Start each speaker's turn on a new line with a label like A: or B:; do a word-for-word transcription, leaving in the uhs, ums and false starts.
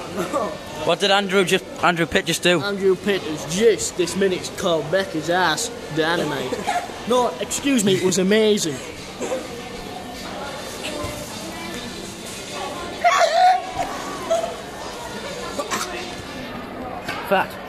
A: What did Andrew just Andrew Pitt just do?
B: Andrew Pitt has just this minute's called Becca's ass dynamite. No, excuse me, it was amazing.
A: Fat.